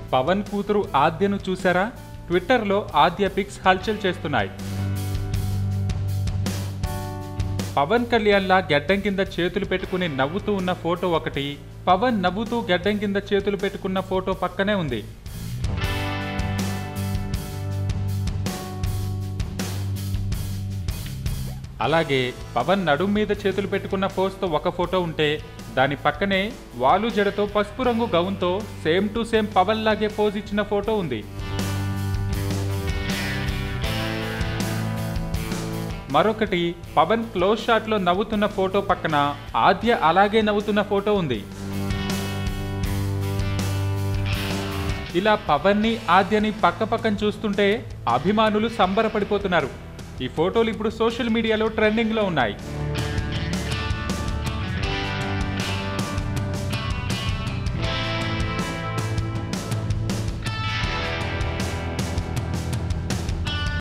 పవన్ కూతురు ఆద్యను చూసారా? ట్విట్టర్లో ఆద్య పిక్స్ హల్చల్ చేస్తున్నాయి. పవన్ కళ్యాణ్లా గెడ్డం కింద చేతులు పెట్టుకుని నవ్వుతూ ఉన్న ఫోటో ఒకటి, పవన్ నవ్వుతూ గెడ్డం కింద చేతులు పెట్టుకున్న ఫోటో పక్కనే ఉంది. అలాగే పవన్ నడుం మీద చేతులు పెట్టుకున్న పోస్తో ఒక ఫోటో ఉంటే, దాని పక్కనే వాలు జడతో పసుపు రంగు గౌన్తో సేమ్ టు సేమ్ పవన్ లాగే పోజ్ ఇచ్చిన ఫోటో ఉంది. మరొకటి పవన్ క్లోజ్ షాట్లో నవ్వుతున్న ఫోటో పక్కన ఆద్య అలాగే నవ్వుతున్న ఫోటో ఉంది. ఇలా పవన్ని ఆద్యని పక్కపక్కన చూస్తుంటే అభిమానులు సంబరపడిపోతున్నారు. ఈ ఫోటోలు ఇప్పుడు సోషల్ మీడియాలో ట్రెండింగ్లో ఉన్నాయి.